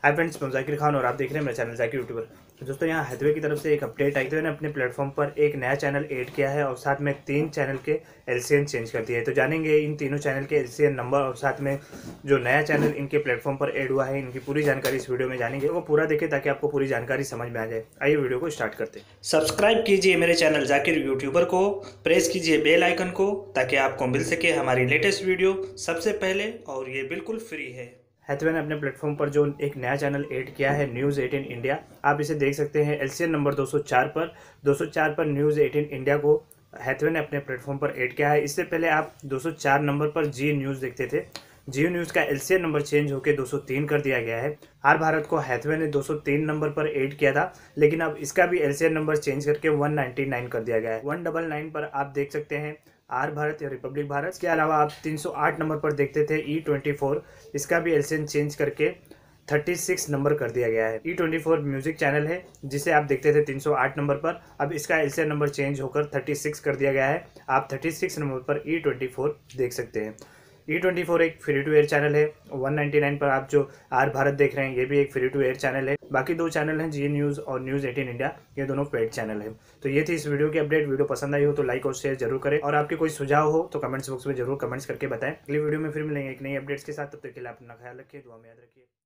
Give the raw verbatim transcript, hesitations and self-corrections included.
Hi friends, मैं जाकिर खान और आप देख रहे हैं मेरा चैनल जाकिर यूट्यूबर। तो दोस्तों, यहाँ हैथवे की तरफ से एक अपडेट आई थी। मैंने अपने प्लेटफॉर्म पर एक नया चैनल ऐड किया है और साथ में तीन चैनल के एलसीएन चेंज कर दिया है। तो जानेंगे इन तीनों चैनल के एलसीएन नंबर और साथ में जो नया चैनल इनके प्लेटफॉर्म पर ऐड हुआ है, इनकी पूरी जानकारी इस वीडियो में जानेंगे। वो पूरा देखें ताकि आपको पूरी जानकारी समझ में आ जाए। आइए वीडियो को स्टार्ट करते हैं। सब्सक्राइब कीजिए मेरे चैनल जाकिर यूट्यूबर को, प्रेस कीजिए बेल आइकन को ताकि आपको मिल सके हमारी लेटेस्ट वीडियो सबसे पहले, और ये बिल्कुल फ्री है। हैथवे ने अपने प्लेटफॉर्म पर जो एक नया चैनल ऐड किया है, न्यूज़ एटीन इंडिया, आप इसे देख सकते हैं एलसीएन नंबर दो सौ चार पर। दो सौ चार पर न्यूज़ एटीन इंडिया को हैथवे ने अपने प्लेटफॉर्म पर ऐड किया है। इससे पहले आप दो सौ चार नंबर पर जी न्यूज़ देखते थे। जियो न्यूज़ का एलसीएन नंबर चेंज होकर दो सौ तीन कर दिया गया है। आर भारत को हैथवे ने दो सौ तीन नंबर पर ऐड किया था, लेकिन अब इसका भी एलसीएन नंबर चेंज करके एक सौ निन्यानवे कर दिया गया है। एक सौ निन्यानवे पर आप देख सकते हैं आर भारत या रिपब्लिक भारत। इसके अलावा आप तीन सौ आठ नंबर पर देखते थे ई ट्वेंटी फोर, इसका भी एलसीएन चेंज करके छत्तीस नंबर कर दिया गया है। E twenty four music channel है जिसे आप देखते थे तीन सौ आठ नंबर पर, अब इसका एलसीएन नंबर चेंज होकर छत्तीस कर दिया गया है। आप छत्तीस नंबर पर ई ट्वेंटी फोर देख सकते हैं। ई ट्वेंटी फोर एक फ्री टू एयर चैनल है। एक सौ निन्यानवे पर आप जो आर भारत देख रहे हैं, ये भी एक फ्री टू एयर चैनल है। बाकी दो चैनल हैं, जी न्यूज़ और न्यूज़ एटीन इंडिया, ये दोनों पेड चैनल है। तो ये थी इस वीडियो की अपडेट। वीडियो पसंद आई हो तो लाइक और शेयर जरूर करें, और आपके कोई सुझाव हो तो कमेंट्स बॉक्स में जरूर कमेंट्स करके बताएं। अगली वीडियो में फिर मिलेंगे एक नई अपडेट्स के साथ। तब तक के लिए अपना ख्याल रखिए, दुआ में याद रखिए।